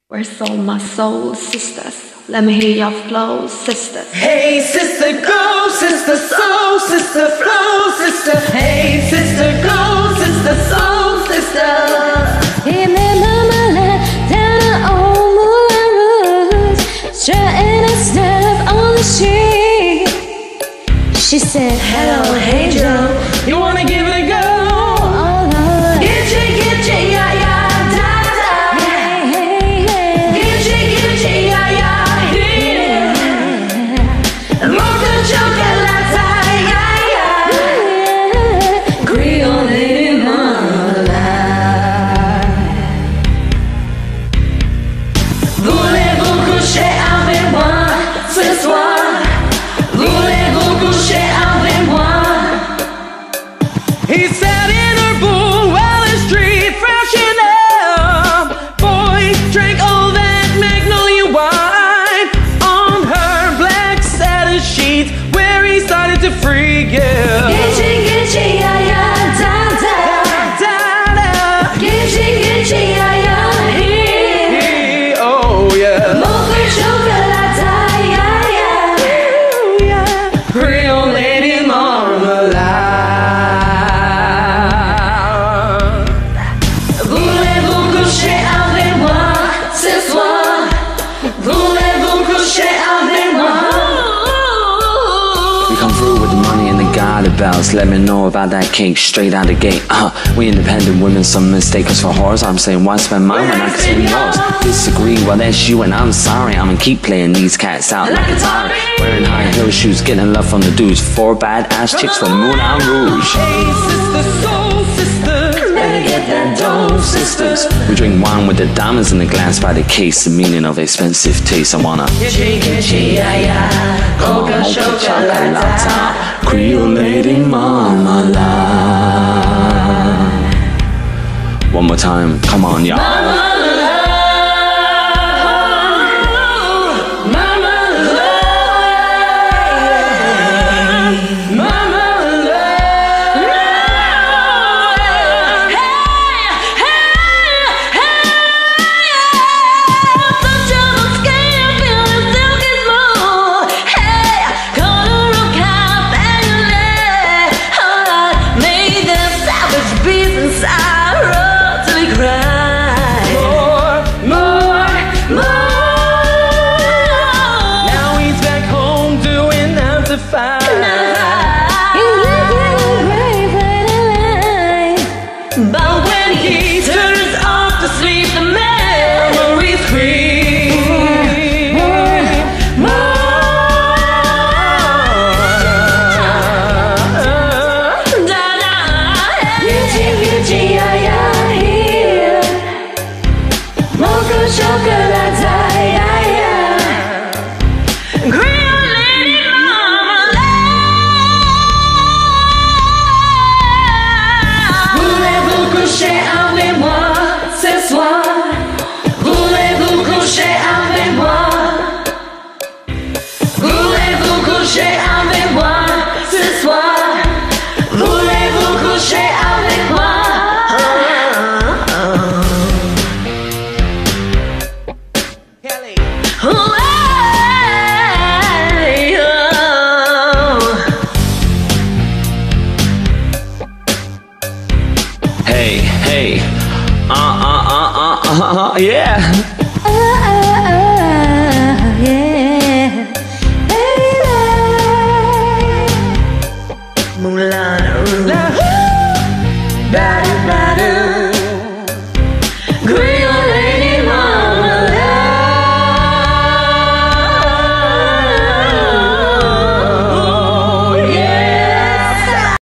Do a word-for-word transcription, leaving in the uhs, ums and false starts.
Where's all my soul sisters? Let me hear your flow, sisters. Hey sister, go sister, soul sister, flow sister. Hey sister, go sister, soul sister. He met Marmalade down at old Moulin Rouge, strutting her stuff on the street. She said, hello, hey Joe, You wanna give it a go? oh Lord. Gitchy, gitchy, yeah, yeah, da, da. Hey, hey, hey. Gitchy, gitchy, yeah, yeah, yeah. Mocha chocolate, yeah, yeah. Creole lady marmalade. Voulez-vous coucher avec moi ce soir? Voulez-vous coucher avec moi? He sat in her pool while the street freshened up. Boys drank all that magnolia wine on her black satin sheets where he started to freak out. Gitchy, gitchy, yeah, yeah, da, da, da, da. Gitchy, gitchy, yeah, yeah, he, oh yeah. Mocha chocolate, yeah, yeah, yeah. Creole lady marmalade. Voulez-vous coucher avec moi ce soir? Voulez-vous coucher avec moi? We come through with the money and the guarded bells. Let me know about that cake straight out the gate. Uh, we independent women, some mistake us for whores. I'm saying why spend mine when I can spend yours? Disagree, well that's you and I'm sorry. I'ma keep playing these cats out like a Atari. Wearing high heel shoes, getting love from the dudes. Four bad ass chicks from Moulin Rouge. Hey sister, soul sister, better get that dough, sisters. We drink wine with the diamonds in the glass by the case. The meaning of expensive taste. I wanna Gitchy, gitchy, yeah, yeah. Mocha chocolate. Creole lady marmalade. One more time, come on y'all. But when he turns off to sleep, the memories creep. More, more. Da da. Gitchy, gitchy, yeah, yeah, here. Mocha chocolate, yeah, yeah. Creole lady marmalade. Voulez-vous coucher avec moi ce soir? Voulez-vous coucher avec moi? Voulez-vous coucher avec moi ce soir? Voulez-vous coucher avec moi? Kelly. Oh, hey, oh. Hey, hey, uh, uh, uh, uh, uh, uh, yeah. Oh, oh, oh, yeah. Baby. Moulin Rouge. Bye, bye.